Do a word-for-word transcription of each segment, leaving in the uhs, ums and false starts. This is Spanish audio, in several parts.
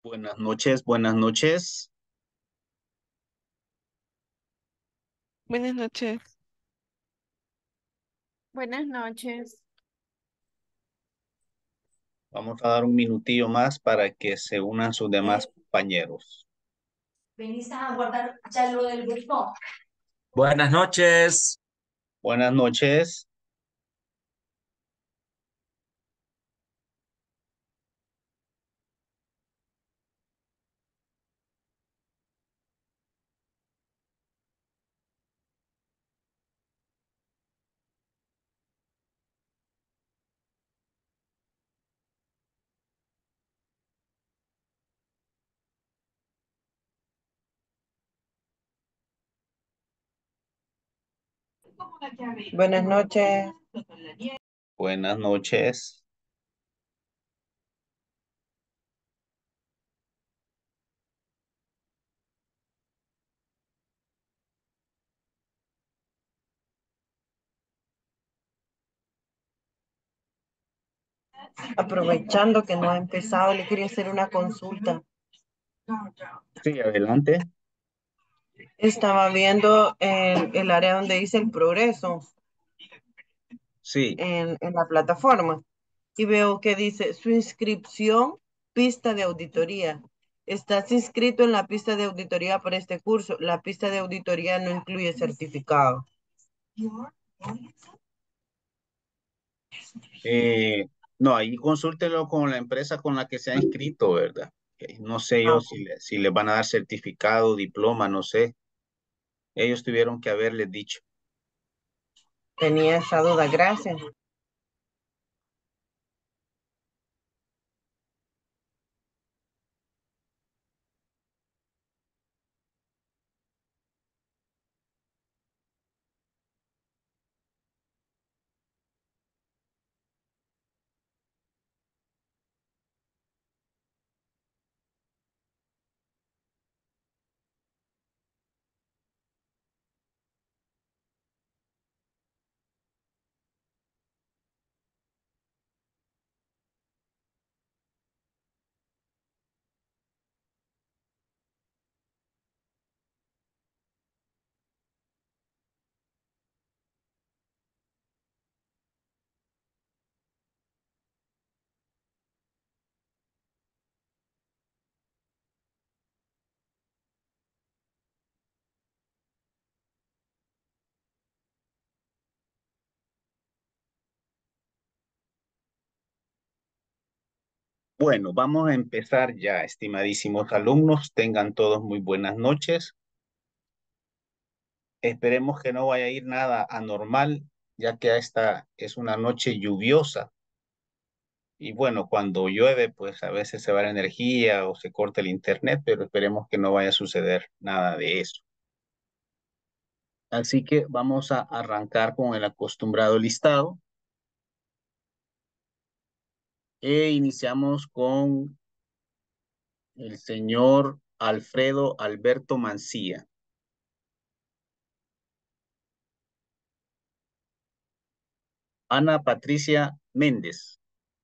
Buenas noches, buenas noches. Buenas noches. Buenas noches. Vamos a dar un minutillo más para que se unan sus demás compañeros. Venís a guardar ya lo del grupo. Buenas noches. Buenas noches. Buenas noches. Buenas noches. Aprovechando que no ha empezado, le quería hacer una consulta. Sí, adelante. Estaba viendo el, el área donde dice el progreso Sí. en, en la plataforma y veo que dice su inscripción, pista de auditoría. Estás inscrito en la pista de auditoría para este curso. La pista de auditoría no incluye certificado. Eh, no, ahí consúltelo con la empresa con la que se ha inscrito, ¿verdad? Eh, No sé Ah, yo ok. si le, si les van a dar certificado, diploma, no sé. Ellos tuvieron que haberles dicho. Tenía esa duda. Gracias. Bueno, vamos a empezar ya, estimadísimos alumnos. Tengan todos muy buenas noches. Esperemos que no vaya a ir nada anormal, ya que esta es una noche lluviosa. Y bueno, cuando llueve, pues a veces se va la energía o se corta el internet, pero esperemos que no vaya a suceder nada de eso. Así que vamos a arrancar con el acostumbrado listado. E iniciamos con el señor Alfredo Alberto Mancía. Ana Patricia Méndez.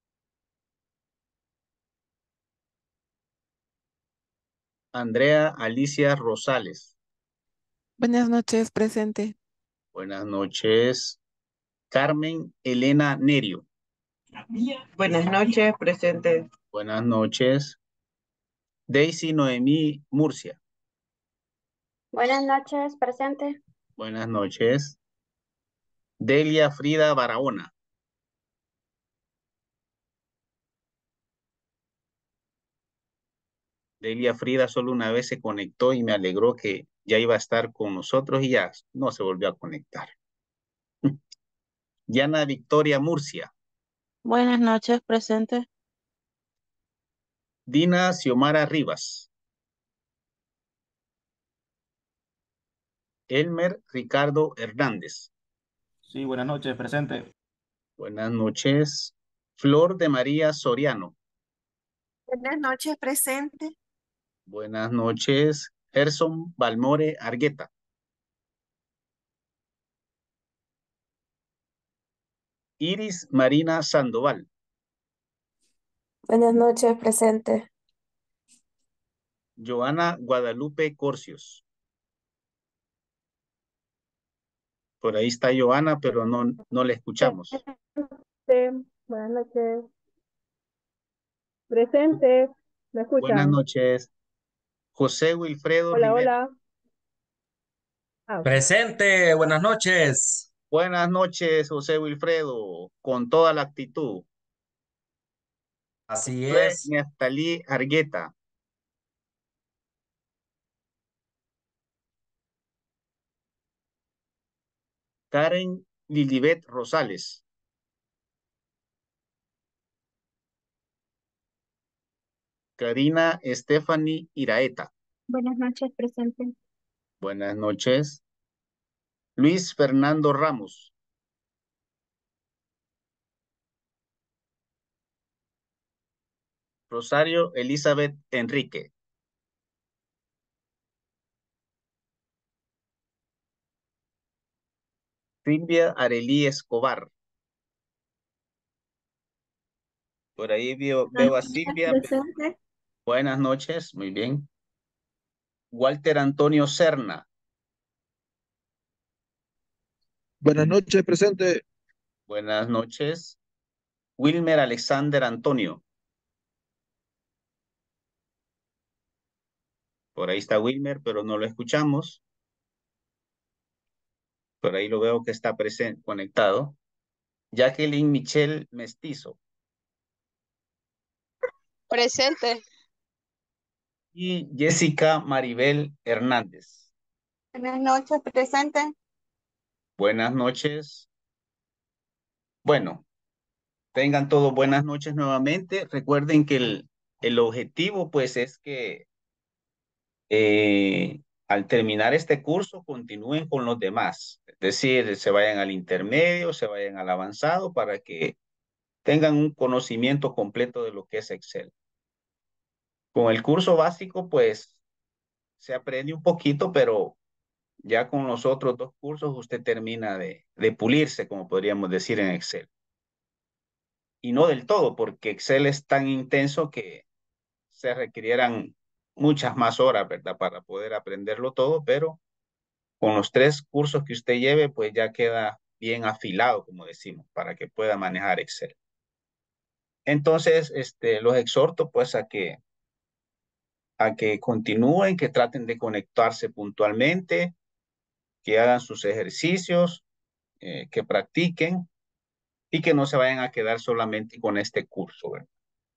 Andrea Alicia Rosales. Buenas noches, presente. Buenas noches. Carmen Elena Nerio. Buenas noches, presente. Buenas noches. Daisy Noemí Murcia. Buenas noches, presente. Buenas noches. Delia Frida Barahona. Delia Frida solo una vez se conectó y me alegró que ya iba a estar con nosotros y ya no se volvió a conectar. Yana Victoria Murcia. Buenas noches, presente. Dina Xiomara Rivas. Elmer Ricardo Hernández. Sí, buenas noches, presente. Buenas noches. Flor de María Soriano. Buenas noches, presente. Buenas noches. Gerson Balmore Argueta. Iris Marina Sandoval. Buenas noches, presente. Joana Guadalupe Corcios. Por ahí está Joana, pero no, no le escuchamos. Buenas noches. Presente. ¿Me Buenas escuchan? noches. José Wilfredo Hola, Rivera. hola. Ah, Presente, buenas noches. Buenas noches, José Wilfredo, con toda la actitud. Así Josué es. Neftalí Argueta. Karen Lilibet Rosales. Karina Stephanie Iraeta. Buenas noches, presente. Buenas noches. Luis Fernando Ramos. Rosario Elizabeth Enrique. Silvia Arelí Escobar. Por ahí veo, veo a Silvia. Presente. Buenas noches, muy bien. Walter Antonio Serna. Buenas noches, presente. Buenas noches. Wilmer Alexander Antonio. Por ahí está Wilmer, pero no lo escuchamos. Por ahí lo veo que está presente, conectado. Jacqueline Michelle Mestizo. Presente. Y Jessica Maribel Hernández. Buenas noches, presente. Buenas noches. Bueno, tengan todos buenas noches nuevamente. Recuerden que el, el objetivo pues es que eh, al terminar este curso continúen con los demás. Es decir, se vayan al intermedio, se vayan al avanzado para que tengan un conocimiento completo de lo que es Excel. Con el curso básico pues se aprende un poquito, pero ya con los otros dos cursos usted termina de, de pulirse, como podríamos decir en Excel. Y no del todo, porque Excel es tan intenso que se requirieran muchas más horas, ¿verdad? Para poder aprenderlo todo, pero con los tres cursos que usted lleve, pues ya queda bien afilado, como decimos, para que pueda manejar Excel. Entonces, este, los exhorto pues a que, a que continúen, que traten de conectarse puntualmente, que hagan sus ejercicios, eh, que practiquen y que no se vayan a quedar solamente con este curso, ¿verdad?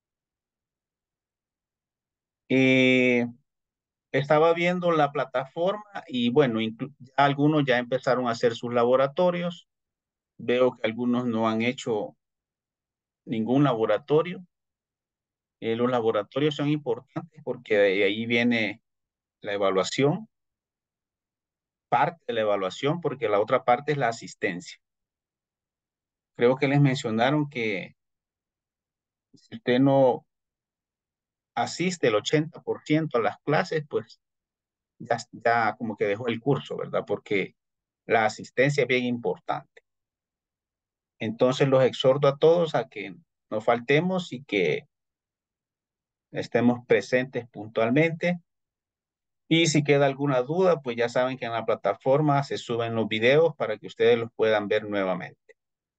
Y estaba viendo la plataforma y bueno, inclu- ya algunos ya empezaron a hacer sus laboratorios. Veo que algunos no han hecho ningún laboratorio. Eh, los laboratorios son importantes porque de ahí viene la evaluación, parte de la evaluación, porque la otra parte es la asistencia. Creo que les mencionaron que si usted no asiste el ochenta por ciento a las clases, pues ya, ya como que dejó el curso, ¿verdad? Porque la asistencia es bien importante. Entonces los exhorto a todos a que no faltemos y que estemos presentes puntualmente. Y si queda alguna duda, pues ya saben que en la plataforma se suben los videos para que ustedes los puedan ver nuevamente.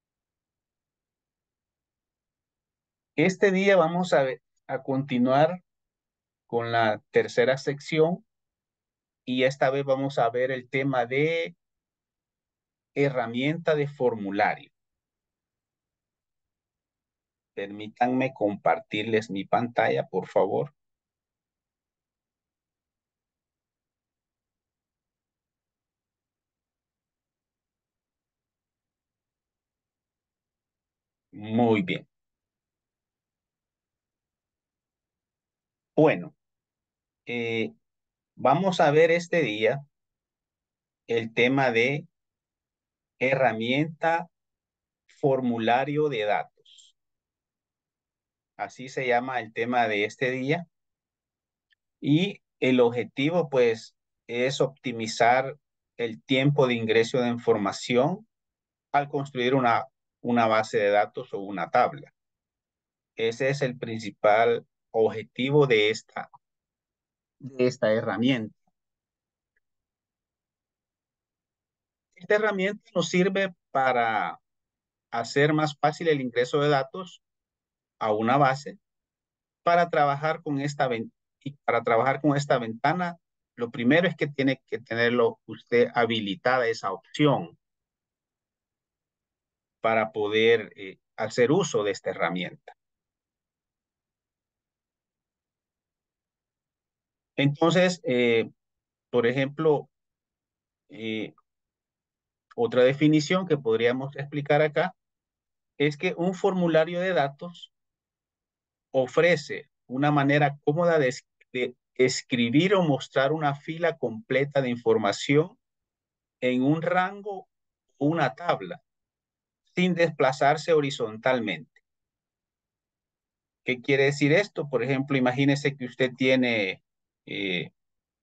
Este día vamos a, ver, a continuar con la tercera sección y esta vez vamos a ver el tema de herramienta de formulario. Permítanme compartirles mi pantalla, por favor. Muy bien. Bueno, eh, vamos a ver este día el tema de herramienta formulario de datos. Así se llama el tema de este día. Y el objetivo, pues, es optimizar el tiempo de ingreso de información al construir una, una base de datos o una tabla. Ese es el principal objetivo de esta, de esta herramienta. Esta herramienta nos sirve para hacer más fácil el ingreso de datos a una base. Para trabajar con esta ven- y para trabajar con esta ventana, lo primero es que tiene que tenerlo usted habilitada esa opción para poder eh, hacer uso de esta herramienta. Entonces, eh, por ejemplo, eh, otra definición que podríamos explicar acá es que un formulario de datos ofrece una manera cómoda de, es- de escribir o mostrar una fila completa de información en un rango o una tabla, sin desplazarse horizontalmente. ¿Qué quiere decir esto? Por ejemplo, imagínese que usted tiene eh,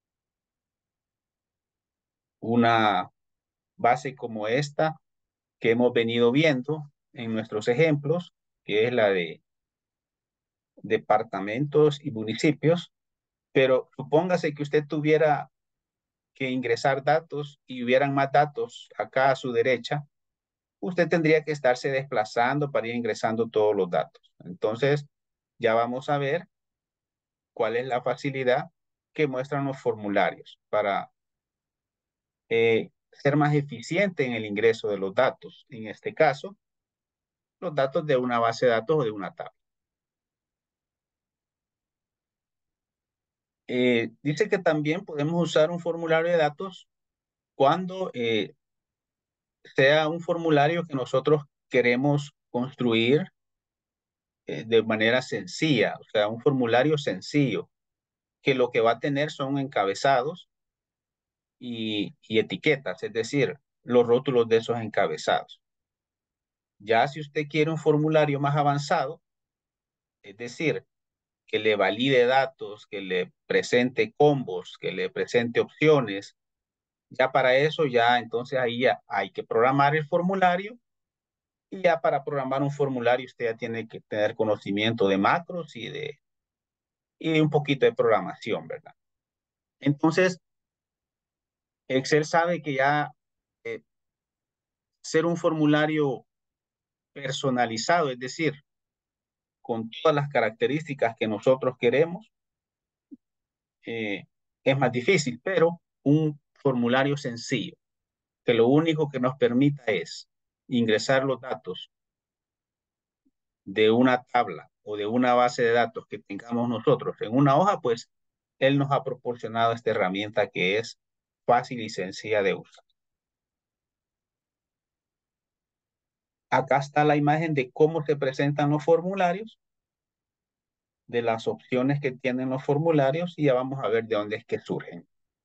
una base como esta que hemos venido viendo en nuestros ejemplos, que es la de departamentos y municipios, pero supóngase que usted tuviera que ingresar datos y hubieran más datos acá a su derecha, usted tendría que estarse desplazando para ir ingresando todos los datos. Entonces, ya vamos a ver cuál es la facilidad que muestran los formularios para eh, ser más eficiente en el ingreso de los datos. En este caso, los datos de una base de datos o de una tabla. Eh, dice que también podemos usar un formulario de datos cuando eh, sea un formulario que nosotros queremos construir eh, de manera sencilla, o sea, un formulario sencillo, que lo que va a tener son encabezados y, y etiquetas, es decir, los rótulos de esos encabezados. Ya si usted quiere un formulario más avanzado, es decir, que le valide datos, que le presente combos, que le presente opciones, ya para eso, ya entonces ahí ya hay que programar el formulario y ya para programar un formulario usted ya tiene que tener conocimiento de macros y de, y de un poquito de programación, ¿verdad? Entonces, Excel sabe que ya eh, ser un formulario personalizado, es decir, con todas las características que nosotros queremos, eh, es más difícil, pero un formulario sencillo, que lo único que nos permita es ingresar los datos de una tabla o de una base de datos que tengamos nosotros en una hoja, pues él nos ha proporcionado esta herramienta que es fácil y sencilla de usar. Acá está la imagen de cómo se presentan los formularios, de las opciones que tienen los formularios y ya vamos a ver de dónde es que surgen.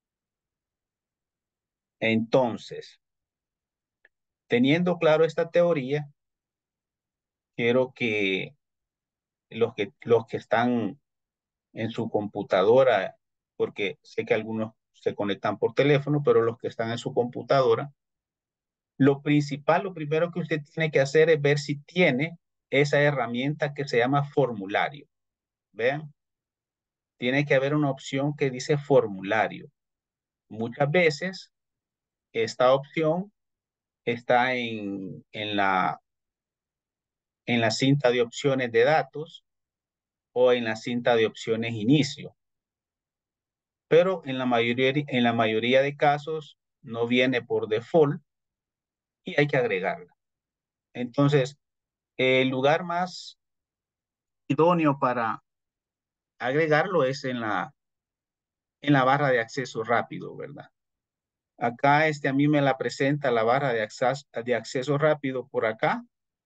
Entonces, teniendo claro esta teoría, quiero que los que, los que están en su computadora, porque sé que algunos se conectan por teléfono, pero los que están en su computadora, lo principal, lo primero que usted tiene que hacer es ver si tiene esa herramienta que se llama formulario. Vean, tiene que haber una opción que dice formulario. Muchas veces esta opción está en, en, la, en la cinta de opciones de datos o en la cinta de opciones inicio. Pero en la mayoría, en la mayoría de casos no viene por default y hay que agregarla. Entonces, el lugar más idóneo para agregarlo es en la, en la barra de acceso rápido, ¿verdad? Acá este a mí me la presenta la barra de acceso, de acceso rápido por acá.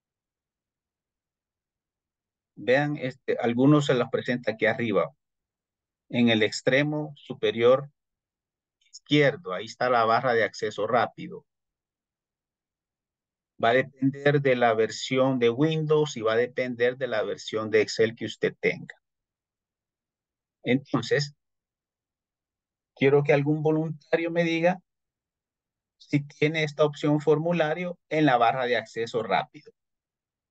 Vean, este, algunos se los presenta aquí arriba. En el extremo superior izquierdo, ahí está la barra de acceso rápido. Va a depender de la versión de Windows y va a depender de la versión de Excel que usted tenga. Entonces, quiero que algún voluntario me diga si tiene esta opción formulario en la barra de acceso rápido.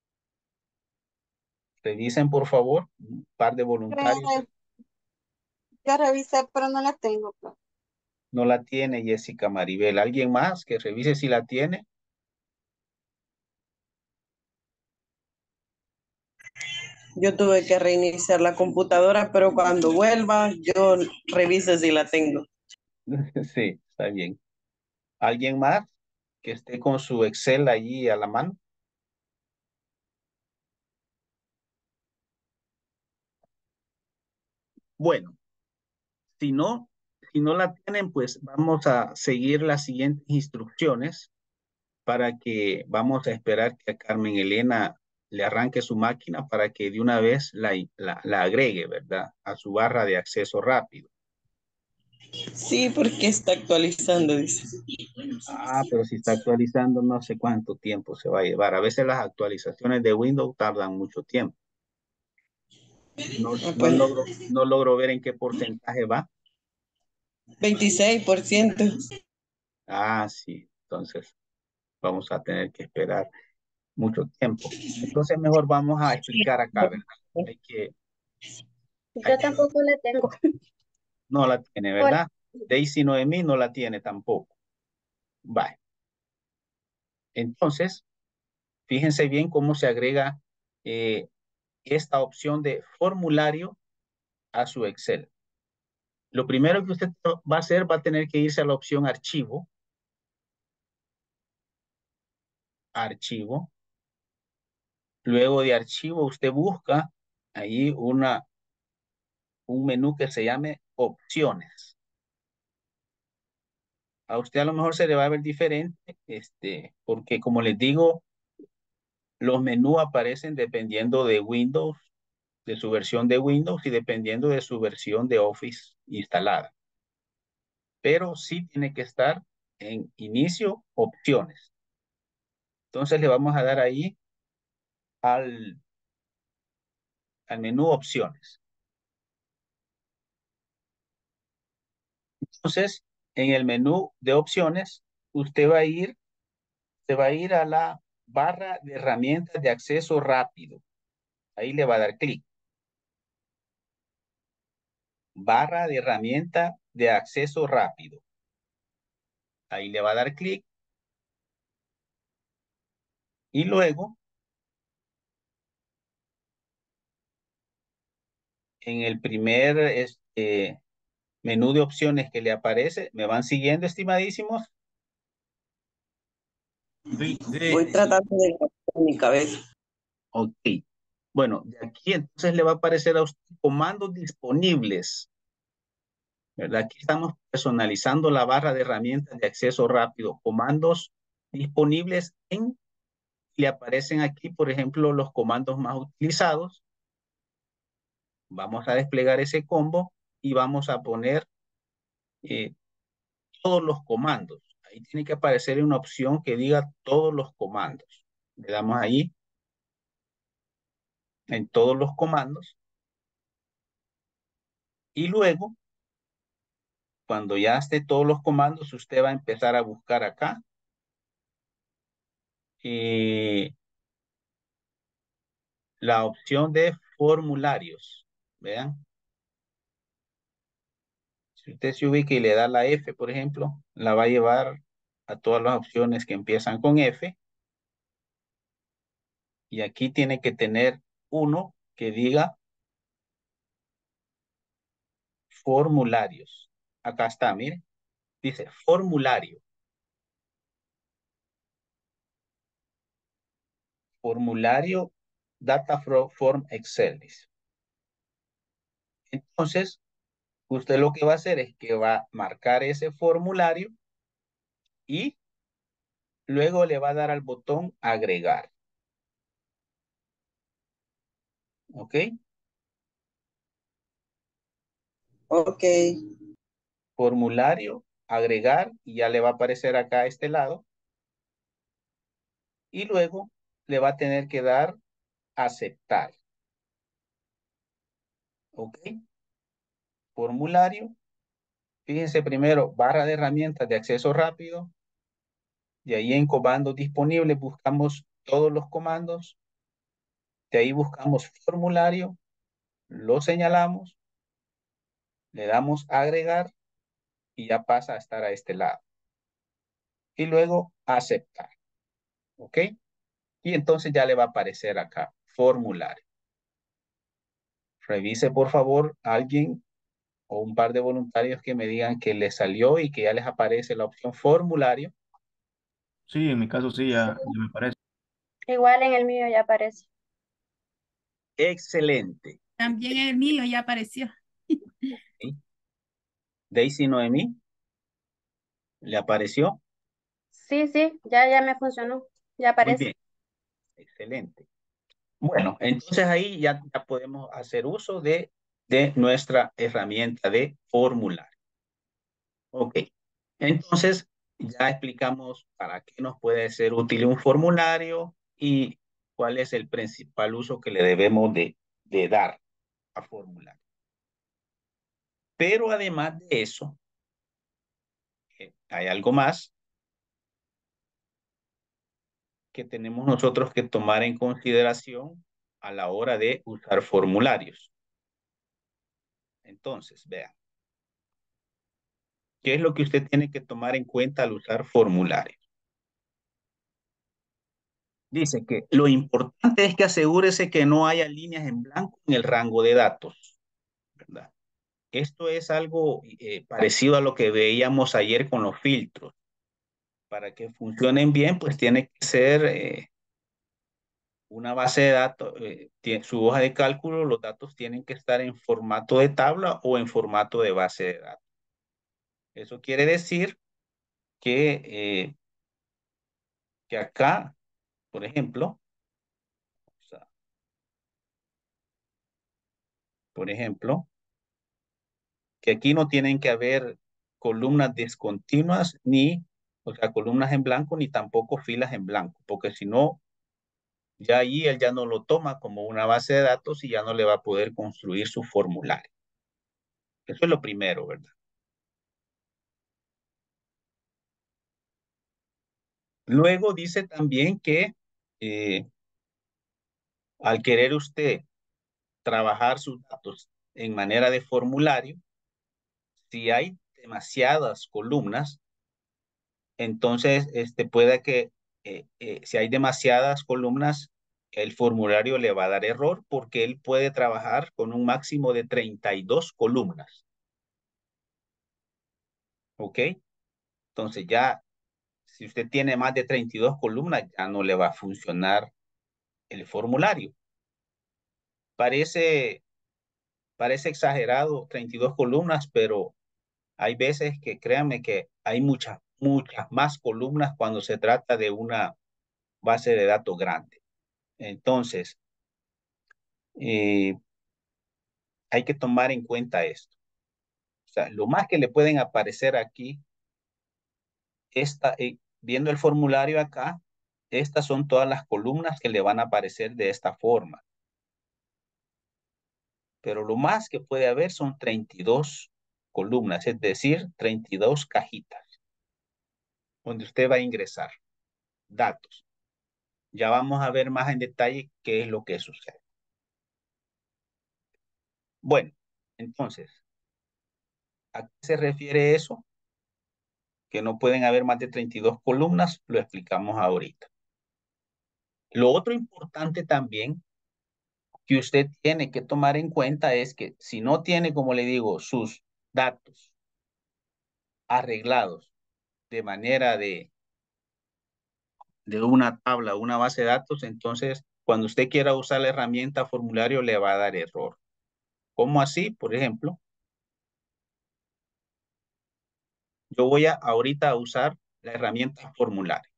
Revisen, por favor, un par de voluntarios. Eh, Ya revisé, pero no la tengo, pues. No la tiene Jessica Maribel. ¿Alguien más que revise si la tiene? Yo tuve que reiniciar la computadora, pero cuando vuelva, yo reviso si la tengo. Sí, está bien. ¿Alguien más que esté con su Excel allí a la mano? Bueno, si no, si no la tienen, pues vamos a seguir las siguientes instrucciones para que vamos a esperar que a Carmen Elena le arranque su máquina para que de una vez la, la, la agregue, ¿verdad? A su barra de acceso rápido. Sí, porque está actualizando, dice. Ah, pero si está actualizando, no sé cuánto tiempo se va a llevar. A veces las actualizaciones de Windows tardan mucho tiempo. No, Ah, no pues, logro, no logro ver en qué porcentaje va. veintiséis por ciento. Ah, sí. Entonces vamos a tener que esperar mucho tiempo. Entonces mejor vamos a explicar acá, ¿verdad? Hay que, hay Yo que, tampoco la tengo. no la tiene, Hola. ¿verdad? Daisy Noemí no la tiene tampoco. Vale. Entonces, fíjense bien cómo se agrega eh, esta opción de formulario a su Excel. Lo primero que usted va a hacer va a tener que irse a la opción archivo. Archivo. Luego de archivo usted busca ahí una, un menú que se llame opciones. A usted a lo mejor se le va a ver diferente, este, porque como les digo, los menús aparecen dependiendo de Windows, de su versión de Windows y dependiendo de su versión de Office instalada. Pero sí tiene que estar en inicio, opciones. Entonces le vamos a dar ahí al, al menú opciones. Entonces, en el menú de opciones, usted va a ir, se va a ir a la barra de herramientas de acceso rápido. Ahí le va a dar clic. Barra de herramienta de acceso rápido. Ahí le va a dar clic. Y luego, en el primer este, menú de opciones que le aparece, ¿me van siguiendo, estimadísimos? Sí, Voy sí. tratando de en mi cabeza. Ok. Bueno, de aquí entonces le va a aparecer a usted comandos disponibles, ¿verdad? Aquí estamos personalizando la barra de herramientas de acceso rápido. Comandos disponibles en, le aparecen aquí, por ejemplo, los comandos más utilizados. Vamos a desplegar ese combo y vamos a poner eh, todos los comandos. Ahí tiene que aparecer una opción que diga todos los comandos. Le damos ahí en todos los comandos. Y luego, cuando ya esté todos los comandos, usted va a empezar a buscar acá. Eh, la opción de formularios. Vean. Si usted se ubica y le da la F, por ejemplo, la va a llevar a todas las opciones que empiezan con F. Y aquí tiene que tener uno que diga formularios. Acá está, mire. Dice formulario. Formulario Data Form Excel. Dice. Entonces, usted lo que va a hacer es que va a marcar ese formulario y luego le va a dar al botón agregar. ¿Ok? Ok. Formulario, agregar, y ya le va a aparecer acá a este lado. Y luego le va a tener que dar aceptar. ¿Ok? Formulario. Fíjense primero, barra de herramientas de acceso rápido. Y ahí en comandos disponibles buscamos todos los comandos. De ahí buscamos formulario. Lo señalamos. Le damos agregar y ya pasa a estar a este lado. Y luego aceptar. ¿Ok? Y entonces ya le va a aparecer acá, formulario. Revise por favor alguien o un par de voluntarios que me digan que les salió y que ya les aparece la opción formulario. Sí, en mi caso sí, ya, ya me parece. Igual en el mío ya aparece. Excelente. También el mío ya apareció. ¿Sí? Daisy Noemí, ¿le apareció? Sí, sí, ya, ya me funcionó. Ya Muy aparece. bien, excelente. Bueno, entonces ahí ya, ya podemos hacer uso de, de nuestra herramienta de formulario. Ok, entonces ya explicamos para qué nos puede ser útil un formulario y cuál es el principal uso que le debemos de, de dar a formulario. Pero además de eso, eh, hay algo más que tenemos nosotros que tomar en consideración a la hora de usar formularios. Entonces, vean, ¿qué es lo que usted tiene que tomar en cuenta al usar formularios? Dice que lo importante es que asegúrese que no haya líneas en blanco en el rango de datos, ¿verdad? Esto es algo eh, parecido a lo que veíamos ayer con los filtros. Para que funcionen bien, pues tiene que ser eh, una base de datos, eh, tiene, su hoja de cálculo, los datos tienen que estar en formato de tabla o en formato de base de datos. Eso quiere decir que, eh, que acá, por ejemplo, o sea, por ejemplo, que aquí no tienen que haber columnas discontinuas ni, o sea, columnas en blanco ni tampoco filas en blanco, porque si no, ya ahí él ya no lo toma como una base de datos y ya no le va a poder construir su formulario. Eso es lo primero, ¿verdad? Luego dice también que eh, al querer usted trabajar sus datos en manera de formulario, si hay demasiadas columnas, entonces este, puede que eh, eh, si hay demasiadas columnas, el formulario le va a dar error porque él puede trabajar con un máximo de treinta y dos columnas. ¿Ok? Entonces ya, si usted tiene más de treinta y dos columnas, ya no le va a funcionar el formulario. Parece, parece exagerado treinta y dos columnas, pero hay veces que créanme que hay muchas, muchas más columnas cuando se trata de una base de datos grande. Entonces, eh, hay que tomar en cuenta esto. O sea, lo más que le pueden aparecer aquí, esta, eh, viendo el formulario acá, estas son todas las columnas que le van a aparecer de esta forma. Pero lo más que puede haber son treinta y dos columnas, es decir, treinta y dos cajitas, donde usted va a ingresar datos. Ya vamos a ver más en detalle qué es lo que sucede. Bueno, entonces, ¿a qué se refiere eso? Que no pueden haber más de treinta y dos columnas, lo explicamos ahorita. Lo otro importante también que usted tiene que tomar en cuenta es que si no tiene, como le digo, sus datos arreglados de manera de, de una tabla, una base de datos, entonces cuando usted quiera usar la herramienta formulario le va a dar error. ¿Cómo así? Por ejemplo, yo voy a ahorita a usar la herramienta formulario.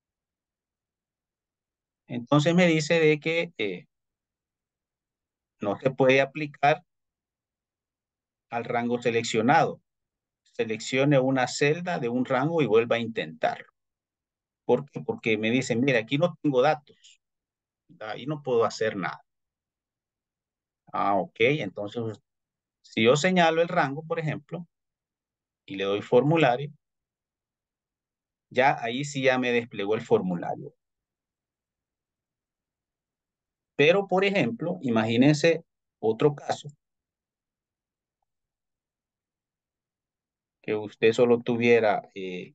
Entonces me dice de que eh, no se puede aplicar al rango seleccionado. Seleccione una celda de un rango y vuelva a intentarlo. ¿Por qué? Porque me dicen, mira, aquí no tengo datos. Ahí no puedo hacer nada. Ah, ok. Entonces, si yo señalo el rango, por ejemplo, y le doy formulario, ya ahí sí ya me desplegó el formulario. Pero, por ejemplo, imagínense otro caso que usted solo tuviera, eh,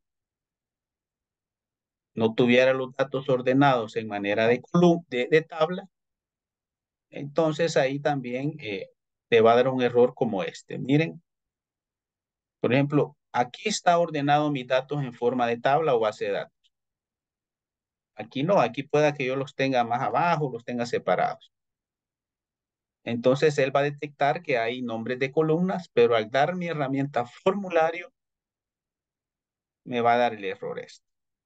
no tuviera los datos ordenados en manera de, colu- de, de tabla, entonces ahí también eh, te va a dar un error como este. Miren, por ejemplo, aquí está ordenado mis datos en forma de tabla o base de datos. Aquí no, aquí pueda que yo los tenga más abajo, los tenga separados. Entonces él va a detectar que hay nombres de columnas, pero al dar mi herramienta formulario, me va a dar el error este.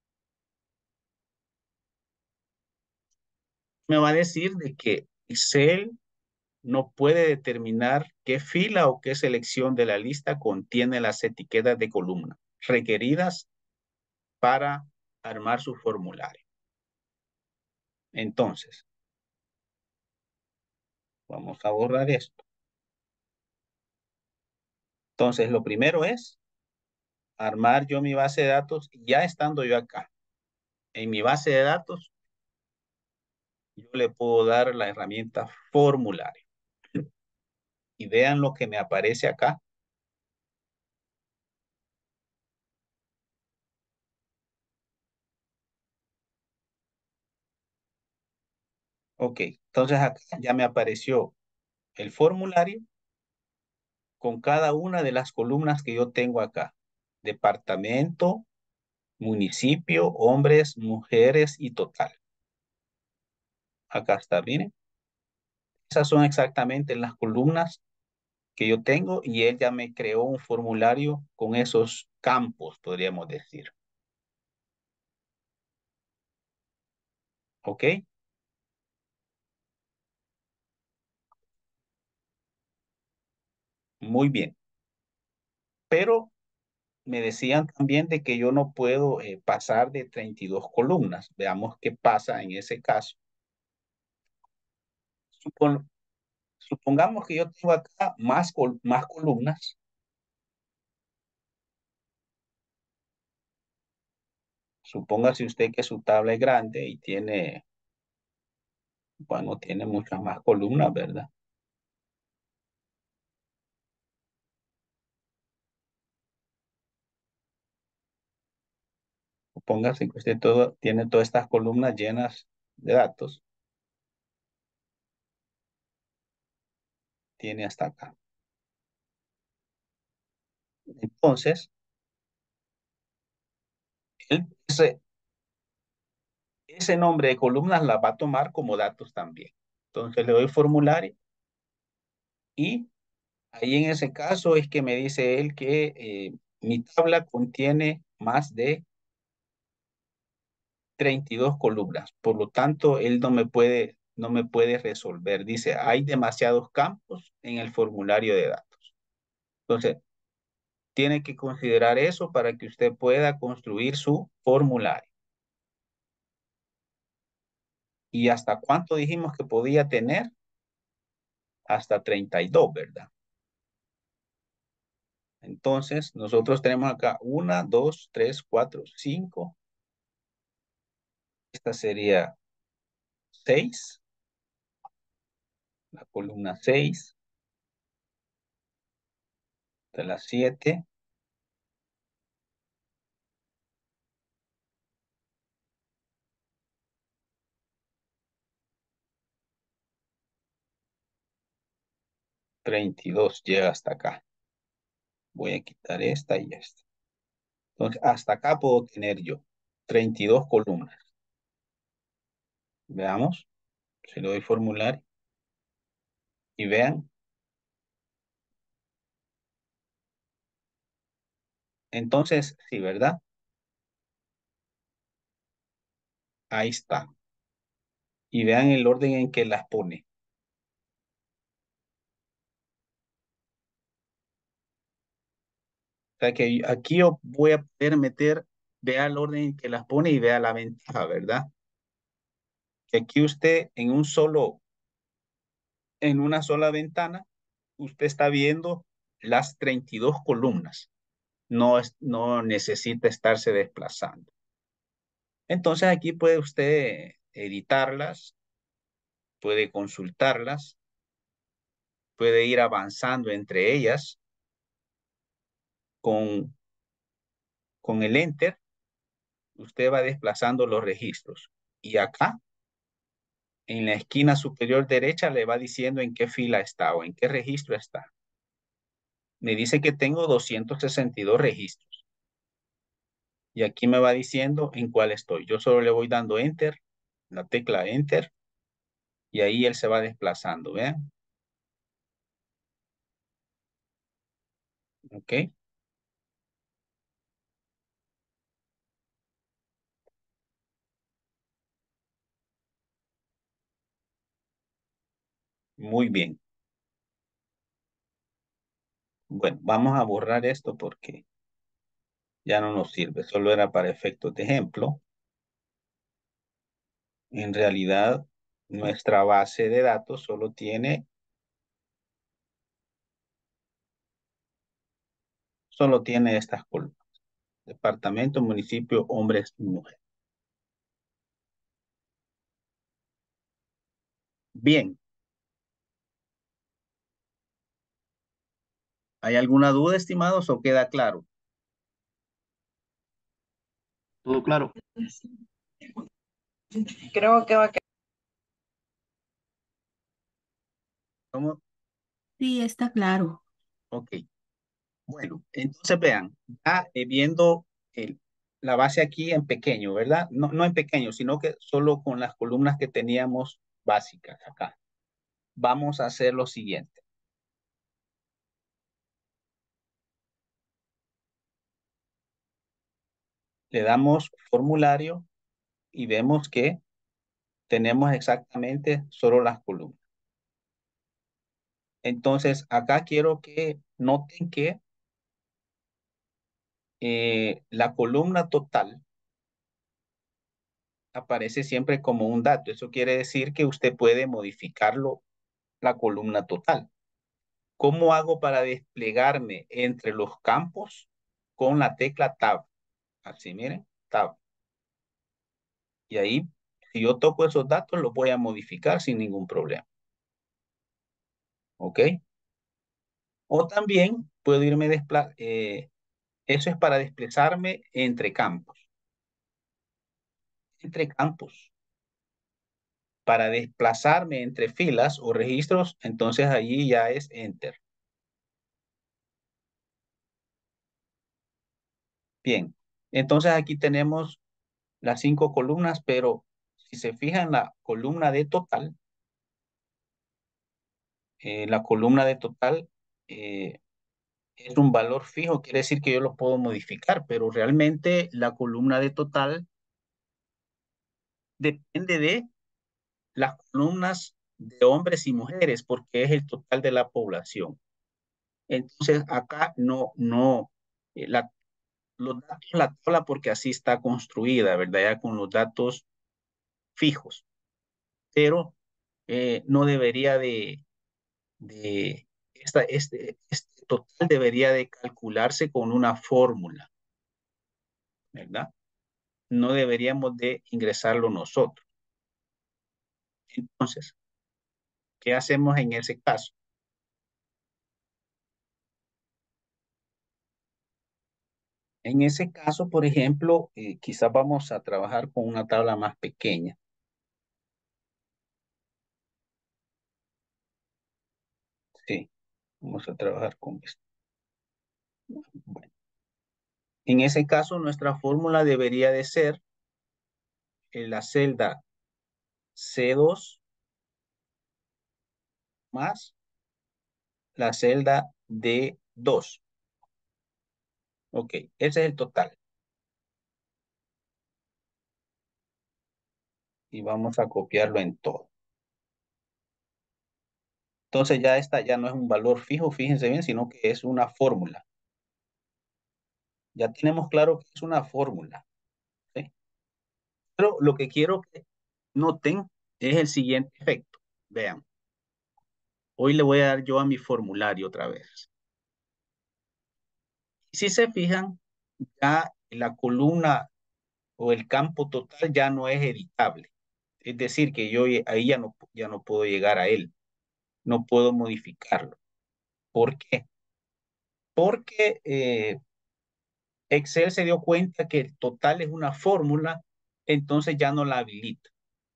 Me va a decir de que Excel no puede determinar qué fila o qué selección de la lista contiene las etiquetas de columna requeridas para armar su formulario. Entonces, vamos a borrar esto. Entonces, lo primero es armar yo mi base de datos ya estando yo acá. En mi base de datos, yo le puedo dar la herramienta formulario. Y vean lo que me aparece acá. Ok, entonces acá ya me apareció el formulario con cada una de las columnas que yo tengo acá. Departamento, municipio, hombres, mujeres y total. Acá está, miren. Esas son exactamente las columnas que yo tengo y él ya me creó un formulario con esos campos, podríamos decir. ¿Ok? Muy bien. Pero me decían también de que yo no puedo eh, pasar de treinta y dos columnas. Veamos qué pasa en ese caso. Supon- supongamos que yo tengo acá más, col- más columnas. Supóngase usted que su tabla es grande y tiene, bueno, tiene muchas más columnas, ¿verdad? Supóngase que usted todo, tiene todas estas columnas llenas de datos. Tiene hasta acá. Entonces, él, ese, ese nombre de columnas la va a tomar como datos también. Entonces le doy formulario y ahí en ese caso es que me dice él que eh, mi tabla contiene más de treinta y dos columnas. Por lo tanto, él no me puede, no me puede resolver. Dice, hay demasiados campos en el formulario de datos. Entonces, tiene que considerar eso para que usted pueda construir su formulario. ¿Y hasta cuánto dijimos que podía tener? Hasta treinta y dos, ¿verdad? Entonces, nosotros tenemos acá una, dos, tres, cuatro, cinco. Esta sería seis. La columna seis. De la siete. treinta y dos llega hasta acá. Voy a quitar esta y esta. Entonces, hasta acá puedo tener yo treinta y dos columnas. Veamos. Si le doy formulario. Y vean. Entonces, sí, ¿verdad? Ahí está. Y vean el orden en que las pone. O sea que aquí yo voy a poder meter, vea el orden en que las pone y vea la ventaja, ¿verdad? Que aquí usted en un solo, en una sola ventana, usted está viendo las treinta y dos columnas. No, es, no necesita estarse desplazando. Entonces aquí puede usted editarlas, puede consultarlas, puede ir avanzando entre ellas con, con el Enter, usted va desplazando los registros. Y acá, en la esquina superior derecha, le va diciendo en qué fila está o en qué registro está. Me dice que tengo doscientos sesenta y dos registros. Y aquí me va diciendo en cuál estoy. Yo solo le voy dando Enter, la tecla Enter, y ahí él se va desplazando, ¿vean? ¿Ok? Muy bien. Bueno, vamos a borrar esto porque ya no nos sirve. Solo era para efectos de ejemplo. En realidad, nuestra base de datos solo tiene, solo tiene estas columnas. Departamento, municipio, hombres y mujeres. Bien. ¿Hay alguna duda, estimados, o queda claro? Todo claro. Creo que va a quedar. ¿Cómo? Sí, está claro. Ok. Bueno, entonces vean, ya eh, viendo el- la base aquí en pequeño, ¿verdad? No, no en pequeño, sino que solo con las columnas que teníamos básicas acá. Vamos a hacer lo siguiente. Le damos formulario y vemos que tenemos exactamente solo las columnas. Entonces, acá quiero que noten que eh, la columna total aparece siempre como un dato. Eso quiere decir que usted puede modificarlo, la columna total. ¿Cómo hago para desplegarme entre los campos? Con la tecla Tab. Así, miren, Tab. Y ahí, si yo toco esos datos, los voy a modificar sin ningún problema. ¿Ok? O también puedo irme desplazando. Eh, eso es para desplazarme entre campos. Entre campos. Para desplazarme entre filas o registros, entonces allí ya es Enter. Bien, entonces aquí tenemos las cinco columnas, pero si se fijan la columna de total, eh, la columna de total eh, es un valor fijo, quiere decir que yo lo puedo modificar, pero realmente la columna de total depende de las columnas de hombres y mujeres, porque es el total de la población. Entonces acá no, no, eh, la, los datos, la tabla, porque así está construida, ¿verdad? Ya con los datos fijos, pero eh, no debería de, de esta, este, este total debería de calcularse con una fórmula, ¿verdad? No deberíamos de ingresarlo nosotros. Entonces, ¿qué hacemos en ese caso? En ese caso, por ejemplo, eh, quizás vamos a trabajar con una tabla más pequeña. Sí, vamos a trabajar con esto. Bueno, en ese caso, nuestra fórmula debería de ser en la celda C dos más la celda D dos. Ok, ese es el total. Y vamos a copiarlo en todo. Entonces ya esta ya no es un valor fijo, fíjense bien, sino que es una fórmula. Ya tenemos claro que es una fórmula, ¿sí? Pero lo que quiero que noten es el siguiente efecto. Vean, hoy le voy a dar yo a mi formulario otra vez. Si se fijan, ya la columna o el campo total ya no es editable. Es decir, que yo ahí ya no, ya no puedo llegar a él. No puedo modificarlo. ¿Por qué? Porque eh, Excel se dio cuenta que el total es una fórmula, entonces ya no la habilita.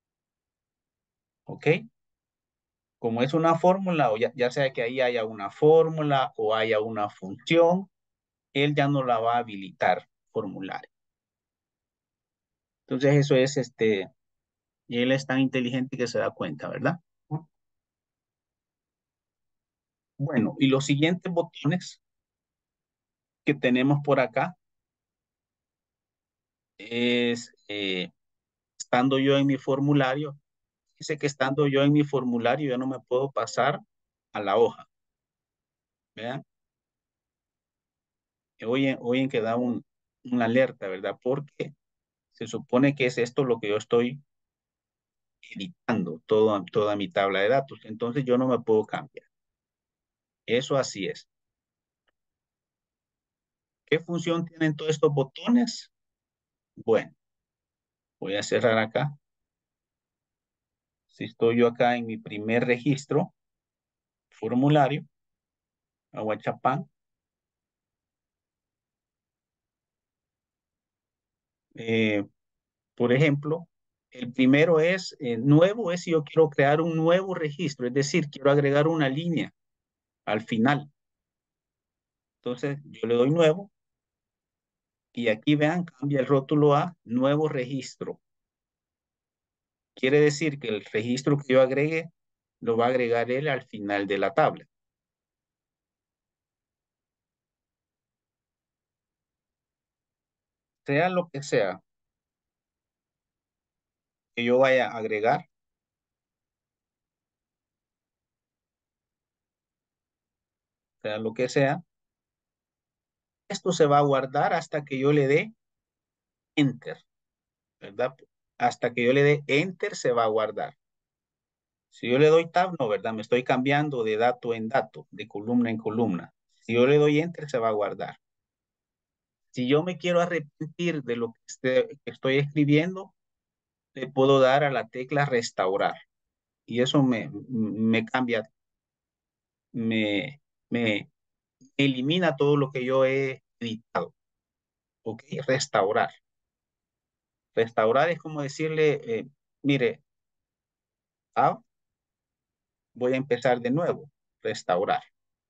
¿Ok? Como es una fórmula, o ya, ya sea que ahí haya una fórmula o haya una función, él ya no la va a habilitar formulario. Entonces eso es este, y él es tan inteligente que se da cuenta, ¿verdad? Bueno, y los siguientes botones que tenemos por acá es, eh, estando yo en mi formulario, dice que estando yo en mi formulario yo no me puedo pasar a la hoja. ¿Vean? Oyen, oyen que da un, una alerta, ¿verdad? Porque se supone que es esto lo que yo estoy editando, todo, toda mi tabla de datos. Entonces yo no me puedo cambiar. Eso así es. ¿Qué función tienen todos estos botones? Bueno, voy a cerrar acá. Si estoy yo acá en mi primer registro, formulario, Aguachapán, eh, por ejemplo, el primero es, eh, nuevo es si yo quiero crear un nuevo registro, es decir, quiero agregar una línea al final. Entonces, yo le doy nuevo y aquí vean, cambia el rótulo a nuevo registro. Quiere decir que el registro que yo agregue lo va a agregar él al final de la tabla. Sea lo que sea que yo vaya a agregar, sea lo que sea, esto se va a guardar hasta que yo le dé Enter, ¿verdad? Hasta que yo le dé Enter se va a guardar. Si yo le doy Tab, no, ¿verdad? Me estoy cambiando de dato en dato, de columna en columna. Si yo le doy Enter, se va a guardar. Si yo me quiero arrepentir de lo que, esté, que estoy escribiendo, le puedo dar a la tecla Restaurar. Y eso me, me cambia, me, me elimina todo lo que yo he editado. ¿Ok? Restaurar. Restaurar es como decirle, eh, mire, ah, voy a empezar de nuevo. Restaurar.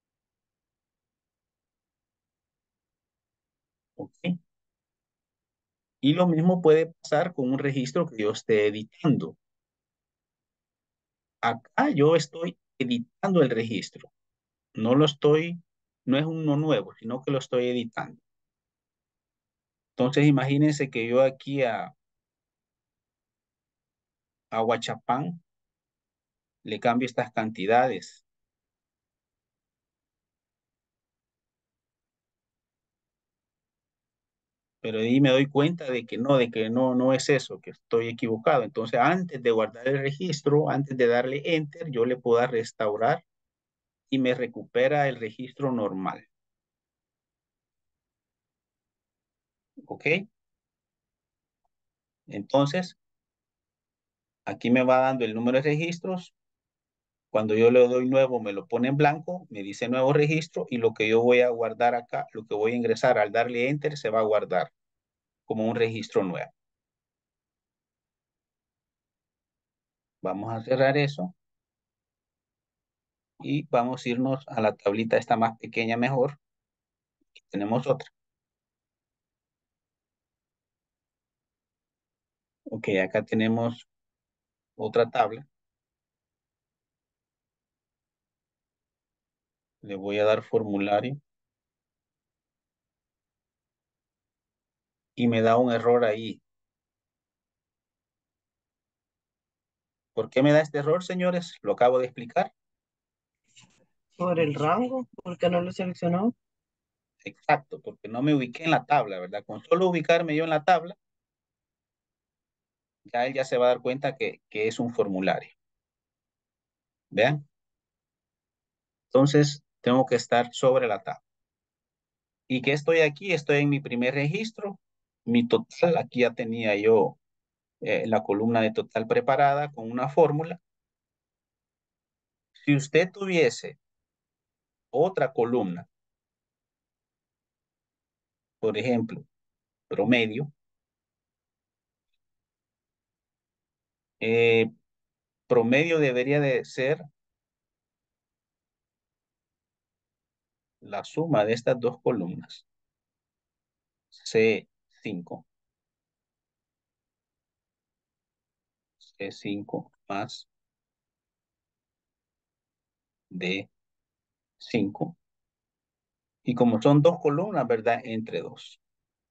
¿Ok? Y lo mismo puede pasar con un registro que yo esté editando. Acá yo estoy editando el registro. No lo estoy, no es uno nuevo, sino que lo estoy editando. Entonces imagínense que yo aquí a, a Huachapán le cambio estas cantidades. Pero ahí me doy cuenta de que no, de que no, no es eso, que estoy equivocado. Entonces antes de guardar el registro, antes de darle Enter, yo le puedo dar restaurar y me recupera el registro normal. ¿Ok? Entonces, aquí me va dando el número de registros. Cuando yo le doy nuevo, me lo pone en blanco, me dice nuevo registro y lo que yo voy a guardar acá, lo que voy a ingresar al darle Enter, se va a guardar como un registro nuevo. Vamos a cerrar eso y vamos a irnos a la tablita esta más pequeña mejor. Aquí tenemos otra. Ok, acá tenemos otra tabla. Le voy a dar formulario. Y me da un error ahí. ¿Por qué me da este error, señores? Lo acabo de explicar. Por el rango, porque no lo seleccionó. Exacto, porque no me ubiqué en la tabla, ¿verdad? Con solo ubicarme yo en la tabla, ya él ya se va a dar cuenta que, que es un formulario. ¿Vean? Entonces, tengo que estar sobre la tabla. ¿Y qué estoy aquí? Estoy en mi primer registro. Mi total, aquí ya tenía yo eh, la columna de total preparada con una fórmula. Si usted tuviese otra columna por ejemplo, promedio, eh, promedio debería de ser la suma de estas dos columnas, C cinco, C cinco más D cinco. Y como son dos columnas, ¿verdad? Entre dos.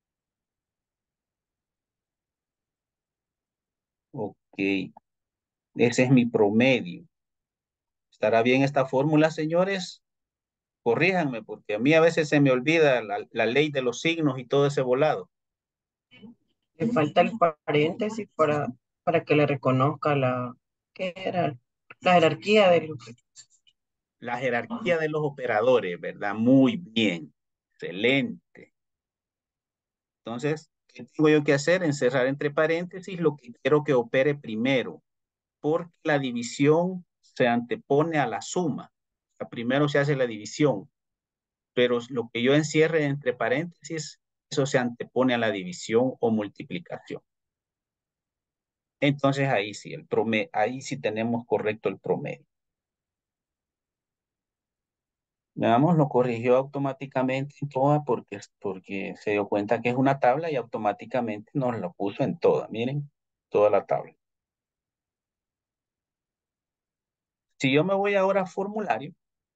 Ok. Ese es mi promedio. ¿Estará bien esta fórmula, señores? Corríjanme, porque a mí a veces se me olvida la, la ley de los signos y todo ese volado. Le falta el paréntesis para, para que le reconozca la, ¿qué era? La jerarquía de los... La jerarquía de los operadores, ¿verdad? Muy bien. Excelente. Entonces, ¿qué tengo yo que hacer? Encerrar entre paréntesis lo que quiero que opere primero, porque la división se antepone a la suma. O sea, primero se hace la división, pero lo que yo encierre entre paréntesis, eso se antepone a la división o multiplicación. Entonces ahí sí, el promedio, ahí sí tenemos correcto el promedio. Veamos, lo corrigió automáticamente en toda porque, porque se dio cuenta que es una tabla y automáticamente nos lo puso en toda. Miren, toda la tabla. Si yo me voy ahora a formulario,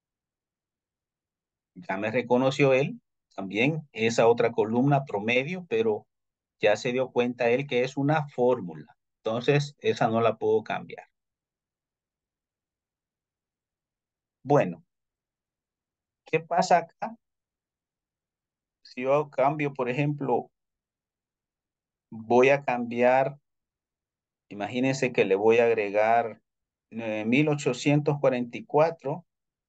ya me reconoció él también esa otra columna promedio, pero ya se dio cuenta él que es una fórmula. Entonces, esa no la puedo cambiar. Bueno, ¿qué pasa acá? Si yo cambio, por ejemplo, voy a cambiar, imagínense que le voy a agregar nueve mil ochocientos cuarenta y cuatro,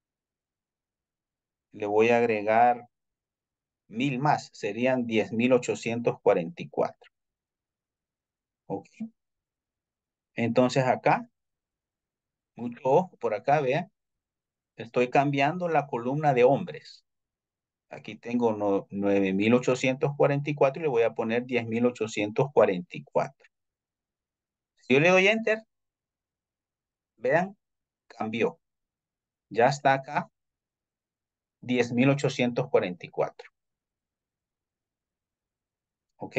le voy a agregar mil más, serían diez mil ochocientos cuarenta y cuatro. Ok. Entonces acá, mucho ojo por acá, vean, estoy cambiando la columna de hombres. Aquí tengo no, nueve mil ochocientos cuarenta y cuatro y le voy a poner diez mil ochocientos cuarenta y cuatro. Si yo le doy enter, vean, cambió. Ya está acá diez mil ochocientos cuarenta y cuatro. ¿Ok?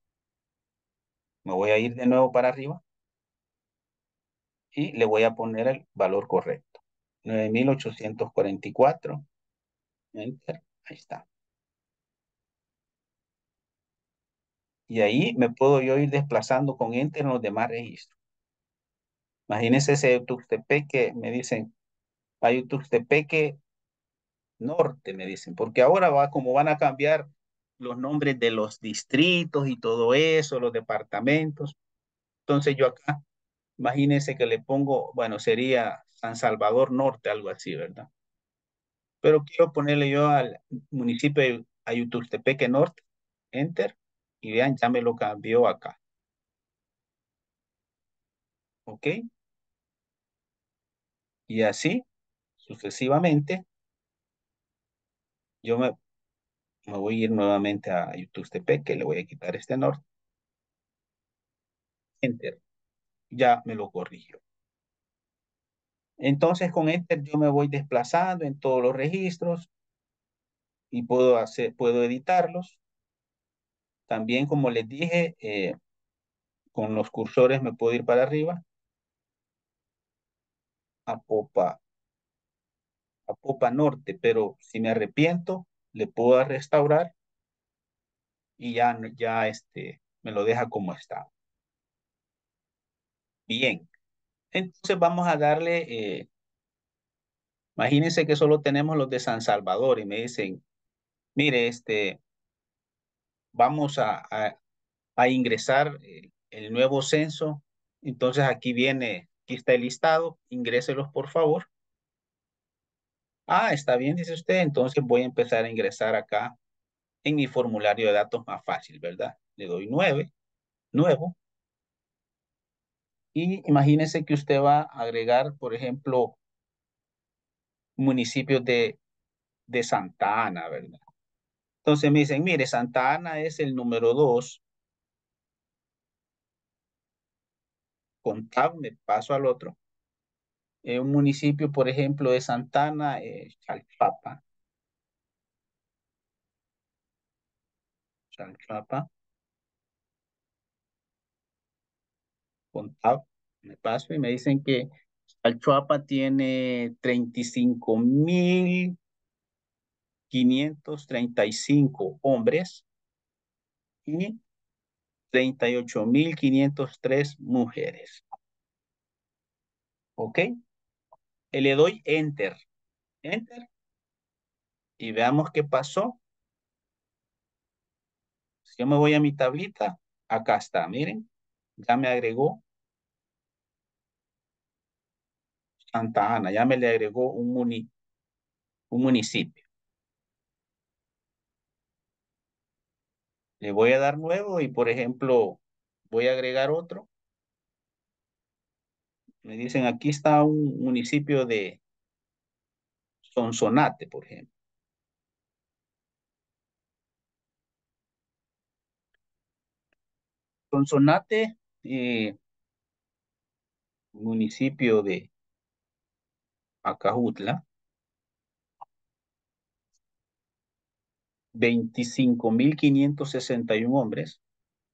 Me voy a ir de nuevo para arriba y le voy a poner el valor correcto. nueve mil ochocientos cuarenta y cuatro. Enter. Ahí está. Y ahí me puedo yo ir desplazando con enter en los demás registros. Imagínense ese Tuxtepeque, me dicen, hay Tuxtepeque Norte, me dicen, porque ahora va como van a cambiar los nombres de los distritos y todo eso, los departamentos. Entonces yo acá, imagínense que le pongo, bueno, sería San Salvador Norte, algo así, ¿verdad? Pero quiero ponerle yo al municipio de Ayutuxtepeque Norte, enter, y vean, ya me lo cambió acá. ¿Ok? Y así, sucesivamente, yo me, me voy a ir nuevamente a Ayutuxtepeque, le voy a quitar este norte, enter, ya me lo corrigió. Entonces con enter yo me voy desplazando en todos los registros y puedo hacer, puedo editarlos. También, como les dije, eh, con los cursores me puedo ir para arriba a Popa, a Popa Norte, pero si me arrepiento, le puedo restaurar y ya, ya este, me lo deja como está. Bien, entonces vamos a darle, eh, imagínense que solo tenemos los de San Salvador y me dicen, mire, este, vamos a, a, a ingresar el, el nuevo censo. Entonces aquí viene, aquí está el listado, ingréselos por favor. Ah, está bien, dice usted, entonces voy a empezar a ingresar acá en mi formulario de datos más fácil, ¿verdad? Le doy nueve, nuevo, y imagínese que usted va a agregar, por ejemplo, municipios de, de Santa Ana, ¿verdad? Entonces me dicen, mire, Santa Ana es el número dos. Con tab me paso al otro. Eh, un municipio, por ejemplo, de Santa Ana, eh, Chalchapa. Chalchapa. Con tab me paso y me dicen que Chalchuapa tiene treinta y cinco mil quinientos treinta y cinco hombres y treinta y ocho mil quinientos tres mujeres. ¿Ok? Y le doy Enter. Enter. Y veamos qué pasó. Si yo me voy a mi tablita, acá está, miren. Ya me agregó Santa Ana, ya me le agregó un, muni, un municipio. Le voy a dar nuevo y, por ejemplo, voy a agregar otro. Me dicen, aquí está un municipio de Sonsonate, por ejemplo. Sonsonate, eh, municipio de Acajutla, veinticinco mil quinientos sesenta y uno hombres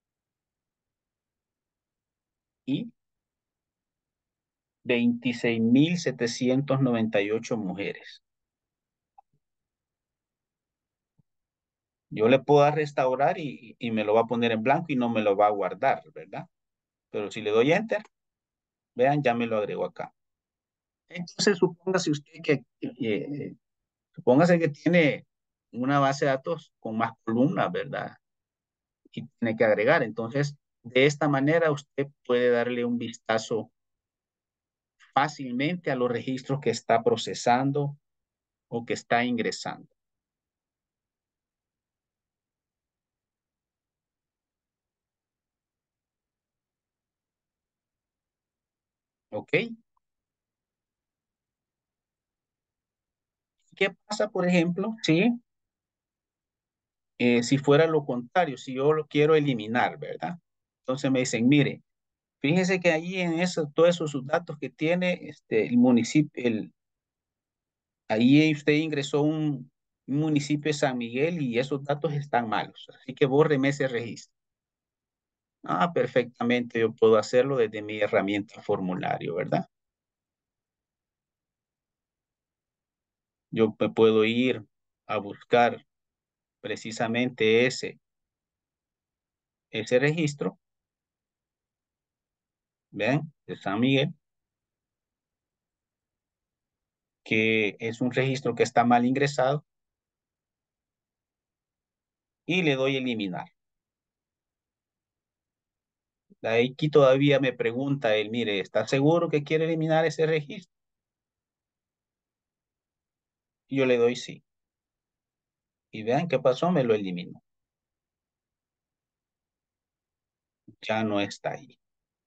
y veintiséis mil setecientos noventa y ocho mujeres. Yo le puedo dar restaurar y, y me lo va a poner en blanco y no me lo va a guardar, ¿verdad? Pero si le doy Enter, vean, ya me lo agrego acá. Entonces, supóngase usted que, eh, supóngase que tiene una base de datos con más columnas, ¿verdad? Y tiene que agregar. Entonces, de esta manera usted puede darle un vistazo fácilmente a los registros que está procesando o que está ingresando. ¿Ok? ¿Qué pasa, por ejemplo, si, eh, si fuera lo contrario, si yo lo quiero eliminar, ¿verdad? Entonces me dicen, mire, fíjese que ahí en eso, todos esos sus datos que tiene este, el municipio, el, ahí usted ingresó un, un municipio de San Miguel y esos datos están malos, así que bórreme ese registro. Ah, perfectamente, yo puedo hacerlo desde mi herramienta formulario, ¿verdad? Yo me puedo ir a buscar precisamente ese, ese registro, ¿ven? De San Miguel, que es un registro que está mal ingresado, y le doy eliminar. De ahí aquí todavía me pregunta él, mire, ¿está seguro que quiere eliminar ese registro? Y yo le doy sí. Y vean qué pasó, me lo eliminó. Ya no está ahí.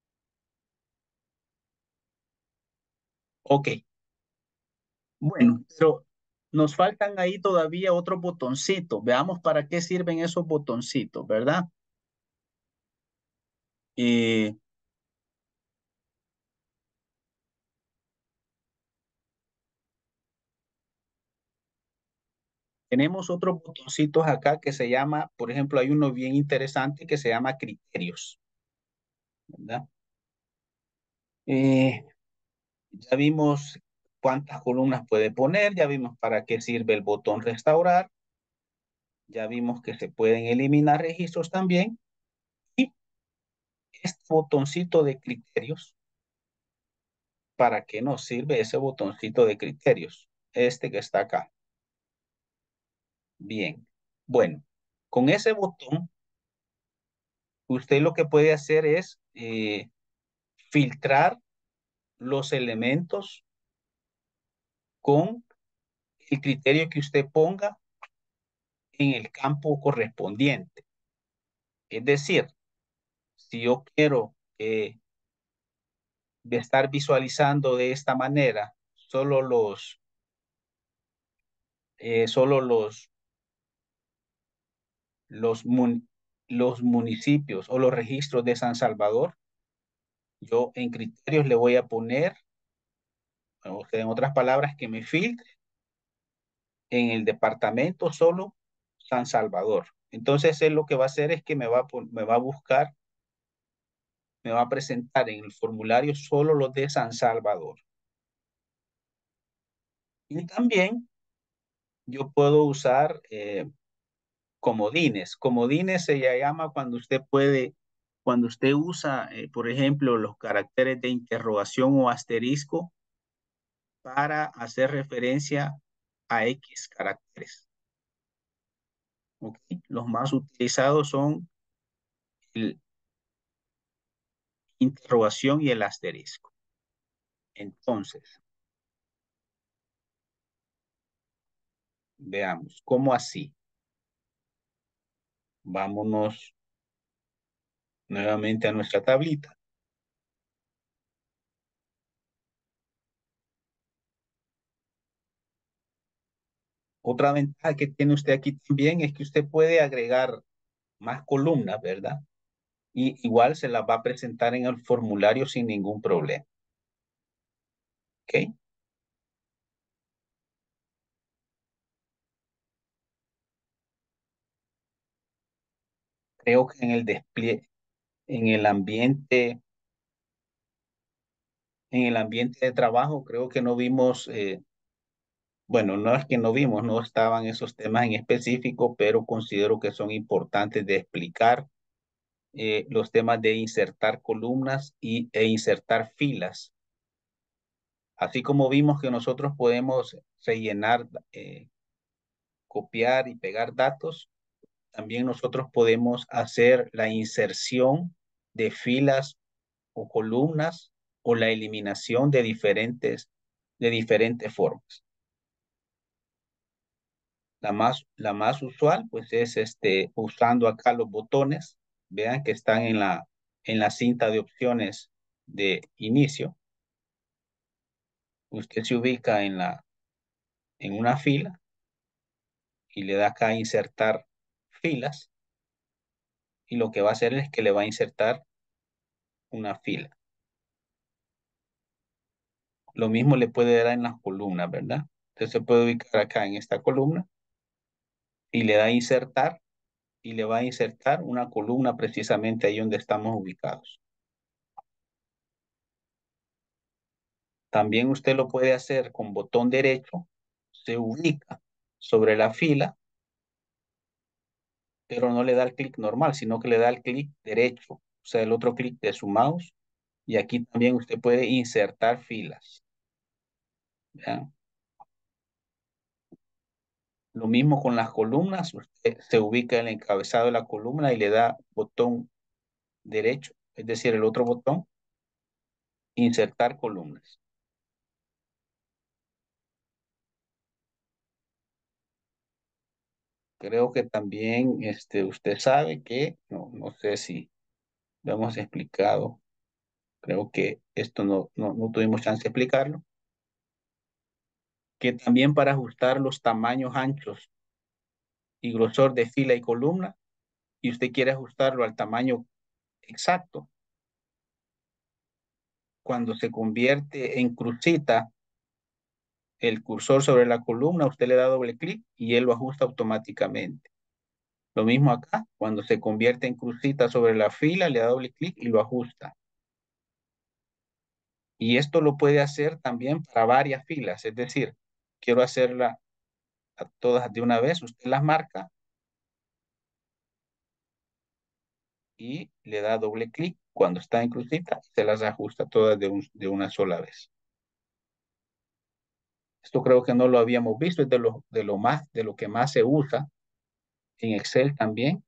Ok. Bueno, pero nos faltan ahí todavía otros botoncitos. Veamos para qué sirven esos botoncitos, ¿verdad? Eh, tenemos otros botoncitos acá que se llama, por ejemplo, hay uno bien interesante que se llama criterios, ¿verdad? Eh, ya vimos cuántas columnas puede poner, ya vimos para qué sirve el botón restaurar, ya vimos que se pueden eliminar registros también, y este botoncito de criterios, ¿para qué nos sirve ese botoncito de criterios? Este que está acá. Bien, bueno, con ese botón, usted lo que puede hacer es eh, filtrar los elementos con el criterio que usted ponga en el campo correspondiente. Es decir, si yo quiero eh, estar visualizando de esta manera solo los, eh, solo los los, mun los municipios o los registros de San Salvador, yo en criterios le voy a poner, o sea, en otras palabras, que me filtre en el departamento solo San Salvador. Entonces él lo que va a hacer es que me va a, me va a buscar, me va a presentar en el formulario solo los de San Salvador. Y también yo puedo usar eh, comodines. Comodines se llama cuando usted puede, cuando usted usa, eh, por ejemplo, los caracteres de interrogación o asterisco para hacer referencia a X caracteres. ¿Okay? Los más utilizados son el interrogación y el asterisco. Entonces, veamos, ¿cómo así? Vámonos nuevamente a nuestra tablita. Otra ventaja que tiene usted aquí también es que usted puede agregar más columnas, ¿verdad? Y igual se las va a presentar en el formulario sin ningún problema. ¿Ok? Creo que en el despliegue, en el ambiente, en el ambiente de trabajo, creo que no vimos, eh, bueno, no es que no vimos, no estaban esos temas en específico, pero considero que son importantes de explicar eh, los temas de insertar columnas y, e insertar filas. Así como vimos que nosotros podemos rellenar, eh, copiar y pegar datos, también nosotros podemos hacer la inserción de filas o columnas o la eliminación de diferentes, de diferentes formas. La más, la más usual, pues, es este, usando acá los botones. Vean que están en la, en la cinta de opciones de inicio. Usted se ubica en, la, en una fila y le da acá a insertar filas. Y lo que va a hacer es que le va a insertar una fila. Lo mismo le puede dar en las columnas, ¿verdad? Entonces se puede ubicar acá en esta columna y le da a insertar y le va a insertar una columna precisamente ahí donde estamos ubicados. También usted lo puede hacer con botón derecho, se ubica sobre la fila, pero no le da el clic normal, sino que le da el clic derecho, o sea, el otro clic de su mouse. Y aquí también usted puede insertar filas. ¿Ya? Lo mismo con las columnas, usted se ubica en el encabezado de la columna y le da botón derecho, es decir, el otro botón, insertar columnas. Creo que también este, usted sabe que, no, no sé si lo hemos explicado, creo que esto no, no, no tuvimos chance de explicarlo, que también para ajustar los tamaños anchos y grosor de fila y columna, y usted quiere ajustarlo al tamaño exacto, cuando se convierte en crucita el cursor sobre la columna, usted le da doble clic y él lo ajusta automáticamente. Lo mismo acá, cuando se convierte en crucita sobre la fila, le da doble clic y lo ajusta. Y esto lo puede hacer también para varias filas, es decir, quiero hacerla a todas de una vez, usted las marca y le da doble clic cuando está en crucita, se las ajusta todas de, un, de una sola vez. Esto creo que no lo habíamos visto, es de lo, de lo más, de lo que más se usa en Excel también.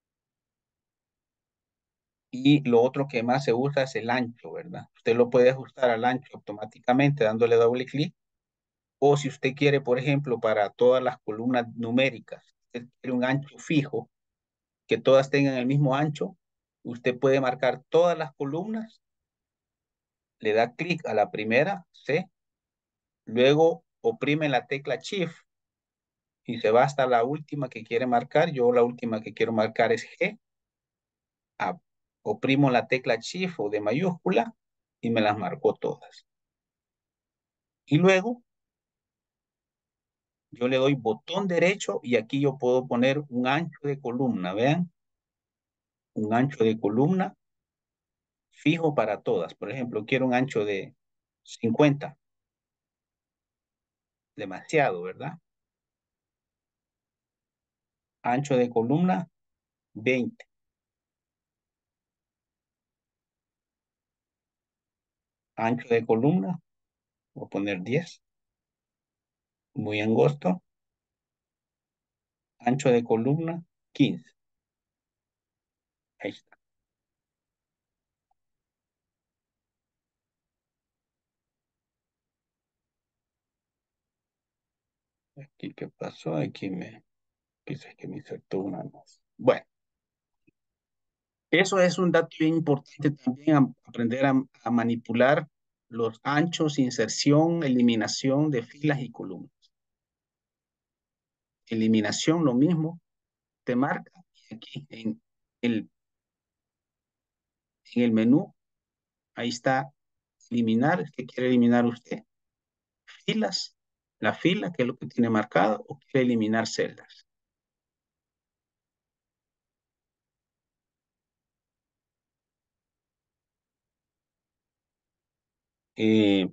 Y lo otro que más se usa es el ancho, ¿verdad? Usted lo puede ajustar al ancho automáticamente dándole doble clic. O si usted quiere, por ejemplo, para todas las columnas numéricas, usted quiere un ancho fijo, que todas tengan el mismo ancho, usted puede marcar todas las columnas, le da clic a la primera, C, luego oprime la tecla Shift y se va hasta la última que quiere marcar. Yo la última que quiero marcar es G. Ah, oprimo la tecla Shift o de mayúscula y me las marcó todas. Y luego yo le doy botón derecho y aquí yo puedo poner un ancho de columna, vean. Un ancho de columna fijo para todas. Por ejemplo, quiero un ancho de cincuenta. Demasiado, ¿verdad? Ancho de columna veinte. Ancho de columna, voy a poner diez. Muy angosto. Ancho de columna quince. Ahí está. Aquí, ¿qué pasó? Aquí me, quizás que me insertó una más. Bueno, eso es un dato bien importante también, a- aprender a, a manipular los anchos, inserción, eliminación de filas y columnas. Eliminación, lo mismo, te marca y aquí en el, en el menú, ahí está eliminar, ¿qué quiere eliminar usted? Filas, la fila, que es lo que tiene marcado, o quiere eliminar celdas. Eh,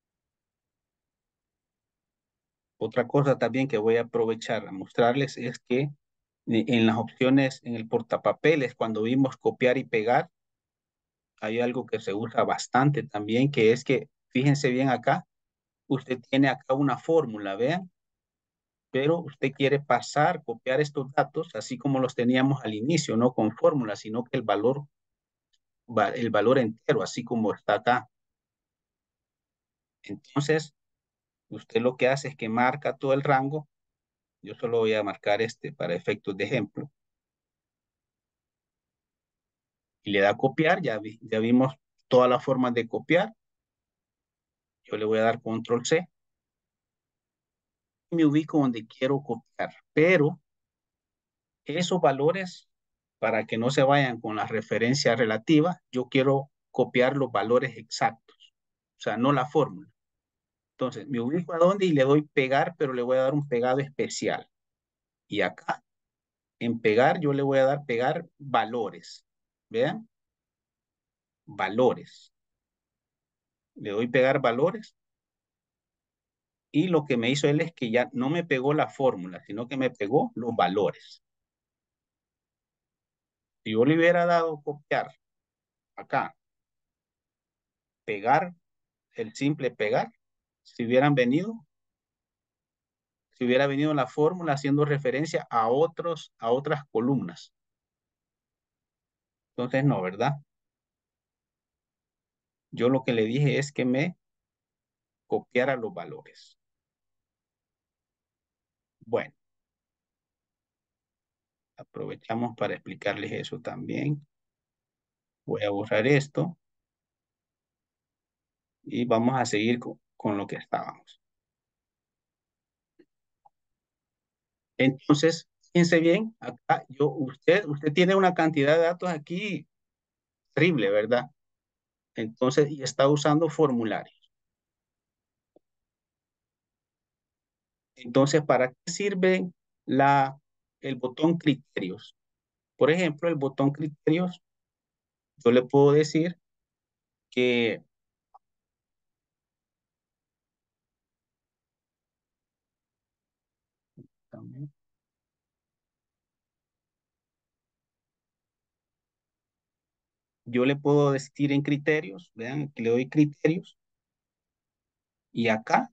Otra cosa también que voy a aprovechar a mostrarles es que eh, en las opciones, en el portapapeles, cuando vimos copiar y pegar, hay algo que se usa bastante también, que es que, fíjense bien acá, usted tiene acá una fórmula, vean, pero usted quiere pasar, copiar estos datos, así como los teníamos al inicio, no con fórmula, sino que el valor, va- el valor entero, así como está acá. Entonces, usted lo que hace es que marca todo el rango. Yo solo voy a marcar este para efectos de ejemplo. Y le da a copiar, ya, vi- ya vimos todas las formas de copiar. Yo le voy a dar control C. Y me ubico donde quiero copiar, pero esos valores, para que no se vayan con las referencias relativas, yo quiero copiar los valores exactos, o sea, no la fórmula. Entonces, me ubico a dónde y le doy pegar, pero le voy a dar un pegado especial. Y acá, en pegar, yo le voy a dar pegar valores. Vean, valores. Le doy pegar valores. Y lo que me hizo él es que ya no me pegó la fórmula, sino que me pegó los valores. Si yo le hubiera dado copiar acá, pegar, el simple pegar, si hubieran venido, si hubiera venido la fórmula haciendo referencia a otros, a otras columnas. Entonces no, ¿verdad? Yo lo que le dije es que me copiara los valores. Bueno, aprovechamos para explicarles eso también. Voy a borrar esto y vamos a seguir con, con lo que estábamos. Entonces, fíjense bien, acá yo, usted, usted tiene una cantidad de datos aquí terrible, ¿verdad? Entonces, y está usando formularios. Entonces, ¿para qué sirve la, el botón criterios? Por ejemplo, el botón criterios, yo le puedo decir que también, yo le puedo decir en criterios, vean, que le doy criterios, y acá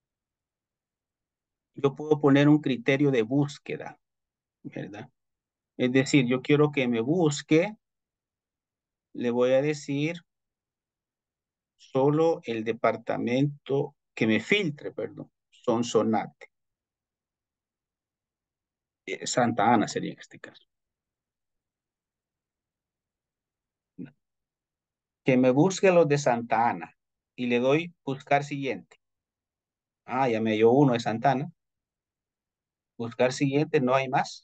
yo puedo poner un criterio de búsqueda, ¿verdad? Es decir, yo quiero que me busque, le voy a decir solo el departamento que me filtre, perdón, Sonsonate. Eh, Santa Ana sería en este caso. Que me busque los de Santa Ana y le doy buscar siguiente. Ah, ya me dio uno de Santa Ana. Buscar siguiente, no hay más.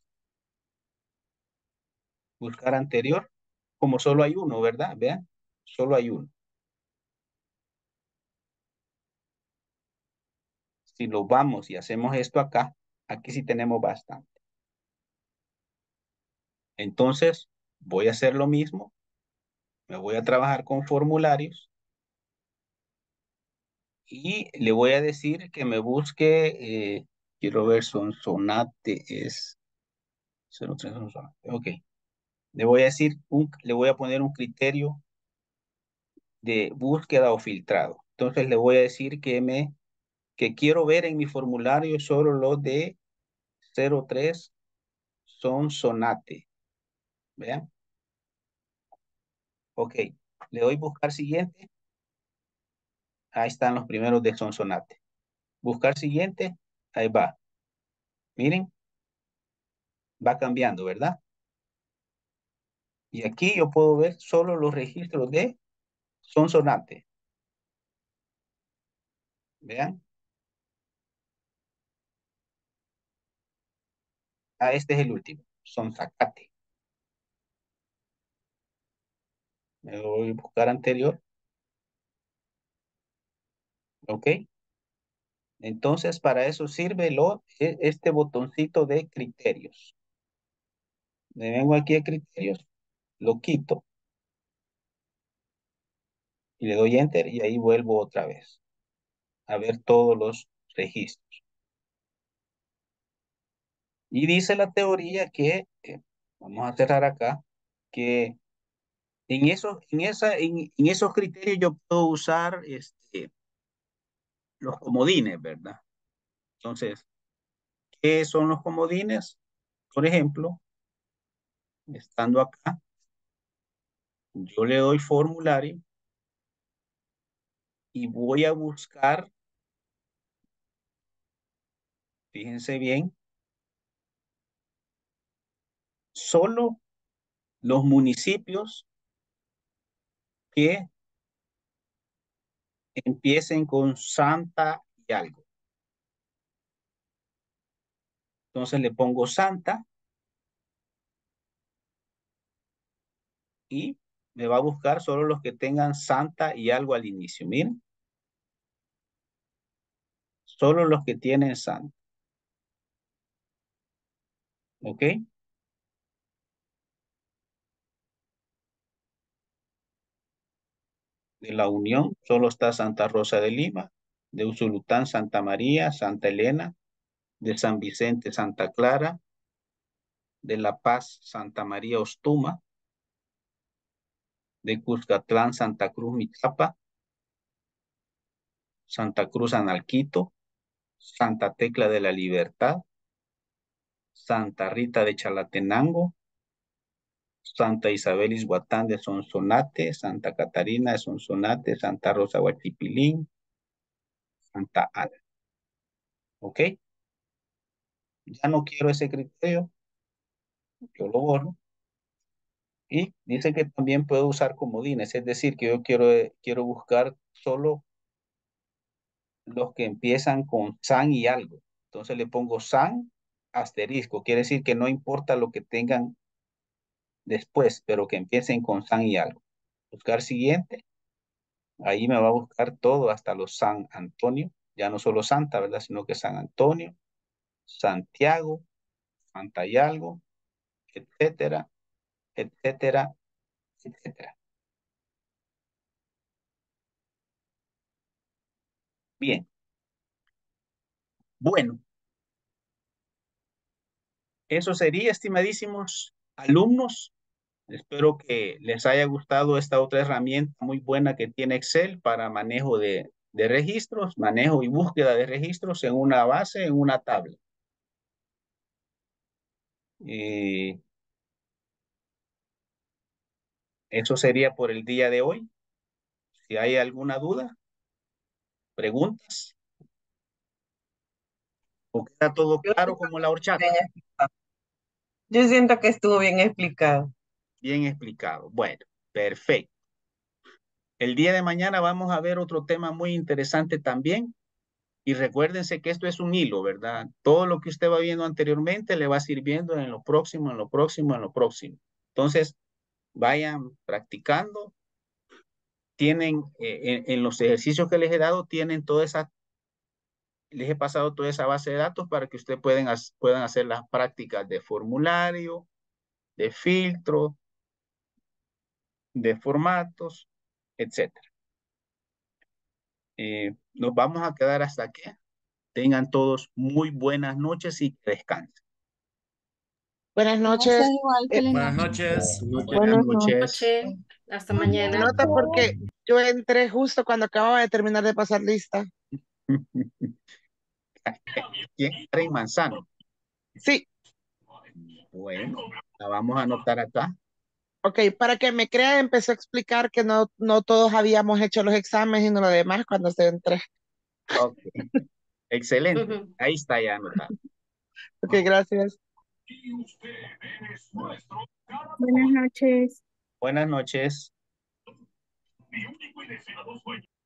Buscar anterior, como solo hay uno, ¿verdad? Vean, solo hay uno. Si lo vamos y hacemos esto acá, aquí sí tenemos bastante. Entonces, voy a hacer lo mismo. Me voy a trabajar con formularios. Y le voy a decir que me busque, eh, quiero ver, Sonsonate es cero tres Sonsonate. Ok. Le voy a decir, un, le voy a poner un criterio de búsqueda o filtrado. Entonces le voy a decir que me, que quiero ver en mi formulario solo los de cero tres Sonsonate. Vean. Ok. Le doy buscar siguiente. Ahí están los primeros de Sonsonate. Buscar siguiente. Ahí va. Miren. Va cambiando, ¿verdad? Y aquí yo puedo ver solo los registros de Sonsonate. Vean. Ah, este es el último. Sonsacate. Me voy a buscar anterior. Ok. Entonces, para eso sirve lo, e- este botoncito de criterios. Me vengo aquí a criterios, lo quito y le doy enter y ahí vuelvo otra vez a ver todos los registros. Y dice la teoría que, eh, vamos a cerrar acá, que en esos, en esa, en, en esos criterios yo puedo usar este, los comodines, ¿verdad? Entonces, ¿qué son los comodines? Por ejemplo, estando acá, yo le doy formulario y voy a buscar, fíjense bien, solo los municipios que empiecen con Santa y algo. Entonces le pongo Santa y me va a buscar solo los que tengan Santa y algo al inicio. Miren, solo los que tienen Santa. ¿Ok? De la Unión solo está Santa Rosa de Lima, de Usulután Santa María, Santa Elena, de San Vicente Santa Clara, de La Paz Santa María Ostuma, de Cuscatlán Santa Cruz Mitzapa, Santa Cruz Analquito, Santa Tecla de la Libertad, Santa Rita de Chalatenango, Santa Isabel Izhuatán de Sonsonate, Santa Catarina de Sonsonate, Santa Rosa Huachipilín, Santa Ana. ¿Ok? Ya no quiero ese criterio, yo lo borro. Y dice que también puedo usar comodines, es decir, que yo quiero, quiero buscar solo los que empiezan con san y algo. Entonces le pongo san asterisco, quiere decir que no importa lo que tengan después, pero que empiecen con san y algo. Buscar siguiente, ahí me va a buscar todo hasta los San Antonio, ya no solo Santa, ¿verdad? Sino que San Antonio, Santiago, Santa y algo, etcétera, etcétera, etcétera. Bien. Bueno, eso sería, estimadísimos alumnos. Espero que les haya gustado esta otra herramienta muy buena que tiene Excel para manejo de, de registros, manejo y búsqueda de registros en una base, en una tabla. Y eso sería por el día de hoy. Si hay alguna duda, preguntas, o queda todo Yo claro siento como que la estuvo horchata, bien explicado. Yo siento que estuvo bien explicado. bien explicado. Bueno, perfecto. El día de mañana vamos a ver otro tema muy interesante también. Y recuérdense que esto es un hilo, ¿verdad? Todo lo que usted va viendo anteriormente le va sirviendo en lo próximo, en lo próximo, en lo próximo. Entonces, vayan practicando. Tienen, eh, en, en los ejercicios que les he dado, tienen toda esa, les he pasado toda esa base de datos para que ustedes puedan, puedan hacer las prácticas de formulario, de filtro, de formatos, etcétera. Eh, nos vamos a quedar hasta aquí. Tengan todos muy buenas noches y que descansen. Buenas Gracias, noches. igual, Eh, feliz Buenas noche. noches. Buenas buenas noches. noches. Noche. Hasta mañana. Nota porque yo entré justo cuando acababa de terminar de pasar lista. ¿Quién? Karen Manzano. Sí, Bueno, la vamos a anotar acá. ok, para que me crea, empezó a explicar que no, no todos habíamos hecho los exámenes y no lo demás cuando se entré. Ok. Excelente. Ujú. Ahí está ya anotado. Ok, gracias. Buenas noches. Buenas noches.